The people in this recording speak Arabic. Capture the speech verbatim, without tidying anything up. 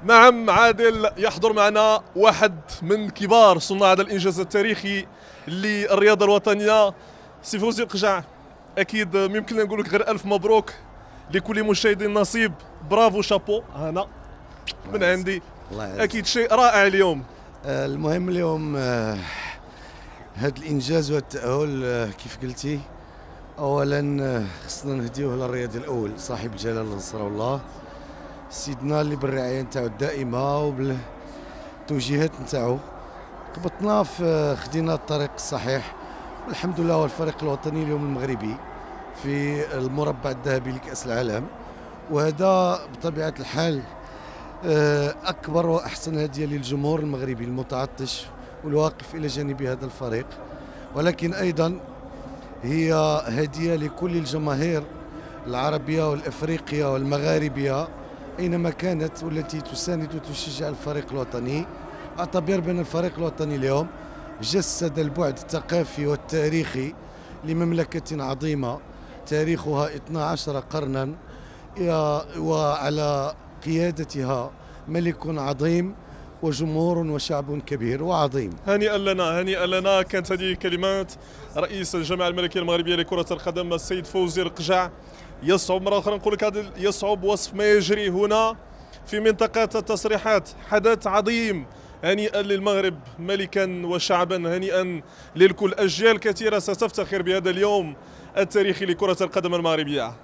نعم عادل، يحضر معنا واحد من كبار صناع هذا الانجاز التاريخي للرياضه الوطنيه، سي فوزي القجع. اكيد ما يمكن نقول لك غير الف مبروك لكل مشاهد نصيب، برافو شابو هنا من عندي. اكيد شيء رائع اليوم. آه المهم اليوم آه هذا الانجاز والتاهل آه كيف قلتي، اولا آه خصنا نهديوه للرياضي الاول صاحب الجلاله نصره الله سيدنا اللي بالرعايه نتاعو الدائمه وبالتوجيهات نتاعو قبطنا في خدينا الطريق الصحيح، والحمد لله هو الفريق الوطني اليوم المغربي في المربع الذهبي لكأس العالم، وهذا بطبيعة الحال أكبر وأحسن هدية للجمهور المغربي المتعطش والواقف إلى جانب هذا الفريق، ولكن أيضا هي هدية لكل الجماهير العربية والأفريقية والمغاربية أينما كانت والتي تساند وتشجع الفريق الوطني. أعتبر بأن الفريق الوطني اليوم جسد البعد الثقافي والتاريخي لمملكة عظيمة تاريخها اثنا عشر قرنا، وعلى قيادتها ملك عظيم وجمهور وشعب كبير وعظيم. هنيئا لنا، هنيئا لنا. كانت هذه كلمات رئيس الجامعة الملكية المغربية لكرة القدم السيد فوزي القجع. يصعب مرة أخرى نقول لك هذا يصعب وصف ما يجري هنا في منطقة التصريحات، حدث عظيم. هنيئا للمغرب ملكا وشعبا، هنيئا للكل. أجيال كثيرة ستفتخر بهذا اليوم التاريخي لكرة القدم المغربية.